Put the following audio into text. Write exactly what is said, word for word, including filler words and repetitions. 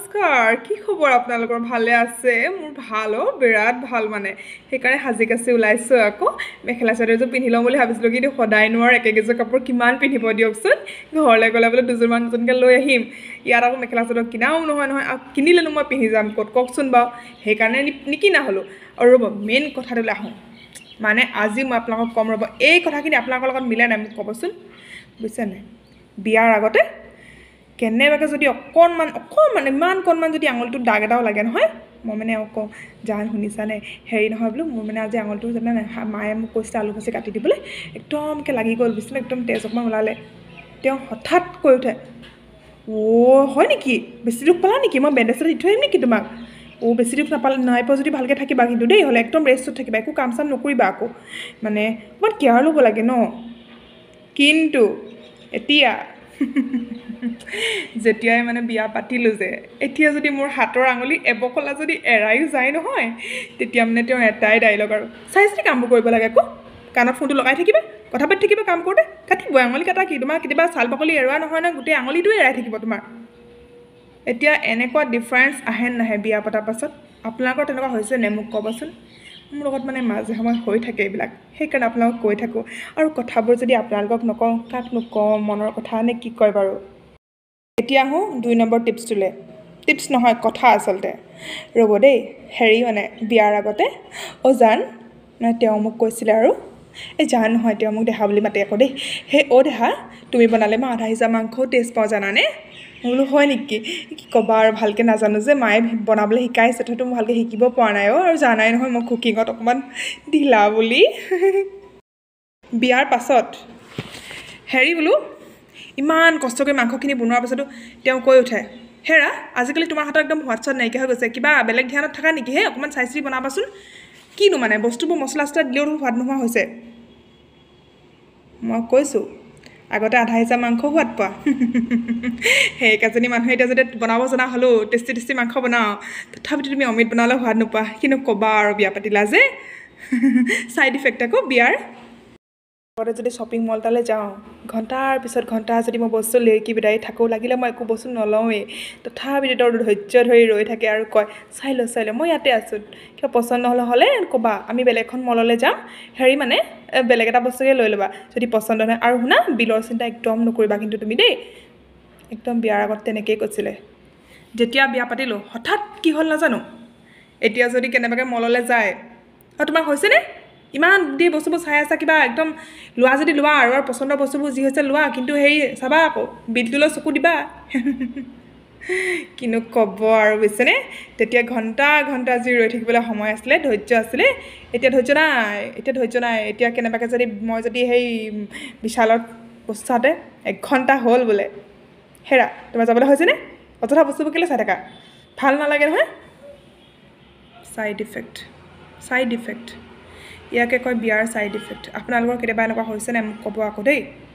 নমস্কাৰ কি খবৰ আপোনালোকৰ ভালে আছে মোৰ ভাল অ বিৰাট ভাল মানে সেইকাৰণে হাজি কাছি ওলাইছো আকৌ মেখেলা চাদৰটো পিন্ধি লম বুলি ভাবিছিলো কিন্তু সদায় নোৱাৰ একেগেজৰ কাপোৰ কিমান পিন্ধিব দিয়কচোন ঘৰলৈ গ'লে বোলে দুযোৰ মান জনকে লৈ আহিম ইয়াত আকৌ মেখেলা চাদৰ কিনাও নহয় নহয় আৰু কিনিলেনো মই পিন্ধি যাম ক'ত কওকচোন বাৰু সেইকাৰণে নিকিনা হলো আৰু ৰ'ব মেইন কথাটোলৈ আহোঁ মানে আজি মই আপোনালোকক কম ৰ'ব এই কথাখিনি আপোনালোকৰ লগত মিলে নাই মোক ক'বচোন বুজিছে নাই বিয়াৰ আগতে কেনেবাকে যদি অকণমান অকণমান ইমান কণমান যদি আঙুলটো দাগ এটাও লাগে নহয় মই মানে আকৌ জান শুনিছানে হেৰি নহয় বোলো মোৰ মানে আজি আঙুলটো জানা নাই মায়ে মোক কৈছে আলু ভাজি কাটি দিবলৈ একদমকে লাগি গ'ল বুজিছে একদম তেজ অকণমান ওলালে তেওঁ হঠাৎ কৈ উঠে অ' হয় নেকি বেছি দুখ পালা নেকি মই বেণ্ডেজ এটা দি থৈ আহিম নেকি তোমাক অ' বেছি দুখ নাপালে নাই পোৱা যদি ভালকৈ থাকিবা কিন্তু দেই হ'লে একদম ৰেষ্টত থাকিবা একো কাম চাম নকৰিবা আকৌ মানে অকণমান কেয়াৰ ল'ব লাগে ন কিন্তু এতিয়া যেতিয়াই মানে বিয়া পাতিলোঁ যে এতিয়া যদি মোৰ হাতৰ আঙুলি এবকলা যদি এৰায়ো যায় নহয় তেতিয়া মানে তেওঁ এটাই ডাইলগ আৰু চাই চাই কামবোৰ কৰিব লাগে আকৌ কাণত ফোনটো লগাই থাকিবা কথা পাতি থাকিবা কাম কৰোঁতে কাটিব আঙুলি কাটা কি তোমাৰ কেতিয়াবা ছাল বাকলি এৰুৱা নহয় নহয় গোটেই আঙুলিটোৱে এৰাই থাকিব তোমাৰ এতিয়া এনেকুৱা ডিফাৰেঞ্চ আহে নাহে বিয়া পতাৰ পাছত আপোনালোকৰ তেনেকুৱা হৈছে নে মোক ক'বচোন মোৰ লগত মানে মাজে সময় হৈ থাকে এইবিলাক সেইকাৰণে আপোনালোকক কৈ থাকোঁ আৰু কথাবোৰ যদি আপোনালোকক নকওঁ কাক নকওঁ মনৰ কথা নে কি কয় বাৰু এতিয়া আহোঁ দুই নম্বৰ টিপছটোলৈ টিপছ নহয় কথা আচলতে ৰ'ব দেই হেৰি মানে বিয়াৰ আগতে অ' জান মানে তেওঁ মোক কৈছিলে আৰু এই জান নহয় তেওঁ মোক দেহা বুলি মাতে আকৌ দেই সেই অ' দেহা তুমি বনালে মই আধা সিজা মাংসও টেষ্ট পাওঁ জানানে মই বোলো হয় নেকি কি ক'বা আৰু ভালকৈ নাজানো যে মায়ে বনাবলৈ শিকাইছে তথাপিতো মই ভালকৈ শিকিব পৰা নাই অ' আৰু জানাই নহয় মই কুকিঙত অকণমান ঢিলা বুলি বিয়াৰ পাছত হেৰি বোলো ইমান কষ্টকৈ মাংসখিনি বনোৱাৰ পাছতো তেওঁ কৈ উঠে হেৰা আজিকালি তোমাৰ হাতত একদম সোৱাদ চোৱাদ নাইকিয়া হৈ গৈছে কিবা বেলেগ ধ্যানত থকা নেকি হে অকণমান চাই চিতি বনাবাচোন কিনো মানে বস্তুবোৰ মছলা চছলা দিলেও সোৱাদ নোহোৱা হৈছে মই কৈছোঁ আগতে আধা সিজা মাংস সোৱাদ পোৱা সেইকেইজনী মানুহে এতিয়া যদি বনাব জনা হ'লেও টেষ্টি টেষ্টি মাংস বনাওঁ তথাপিতো তুমি অমৃত বনালে সোৱাদ নোপোৱা কিন্তু ক'বা আৰু বিয়া পাতিলা যে ছাইড ইফেক্ট আকৌ বিয়াৰ আগতে যদি শ্বপিং মল এটালৈ যাওঁ ঘণ্টাৰ পিছত ঘণ্টা যদি মই বস্তু লেৰকি বিদাৰি থাকোঁ লাগিলে মই একো বস্তু নলওঁৱেই তথাপিতো তেওঁৰ ধৈৰ্য ধৰি ৰৈ থাকে আৰু কয় চাই ল চাই ল মই ইয়াতে আছোঁ কিয় পচন্দ নহ'লে হ'লে ক'বা আমি বেলেগ এখন মললৈ যাম হেৰি মানে বেলেগ এটা বস্তুকে লৈ ল'বা যদি পচন্দ নহয় আৰু শুনা বিলৰ চিন্তা একদম নকৰিবা কিন্তু তুমি দেই একদম বিয়াৰ আগত তেনেকৈয়ে কৈছিলে যেতিয়া বিয়া পাতিলোঁ হঠাৎ কি হ'ল নাজানো এতিয়া যদি কেনেবাকৈ মললৈ যায় আৰু তোমাৰ হৈছেনে ইমান দেৰি বস্তুবোৰ চাই আছা কিবা একদম লোৱা যদি লোৱা আৰু আৰু পচন্দৰ বস্তুবোৰ যি হৈছে লোৱা কিন্তু হেৰি চাবা আকৌ বিলটোলৈ চকু দিবা কিনো ক'ব আৰু বুজিছেনে তেতিয়া ঘণ্টা ঘণ্টা যি ৰৈ থাকিবলৈ সময় আছিলে ধৈৰ্য আছিলে এতিয়া ধৈৰ্য নাই এতিয়া ধৈৰ্য নাই এতিয়া কেনেবাকৈ যদি মই যদি সেই বিশালত বস্তু চাওঁতে এক ঘণ্টা হ'ল বোলে হেৰা তোমাৰ যাবলৈ হৈছেনে অযথা বস্তুবোৰ কেলৈ চাই থাকা ভাল নালাগে নহয় ছাইড ইফেক্ট ছাইড ইফেক্ট ইয়াকে কয় বিয়াৰ ছাইড ইফেক্ট আপোনালোকৰ কেতিয়াবা এনেকুৱা হৈছে নাই মোক ক'ব আকৌ দেই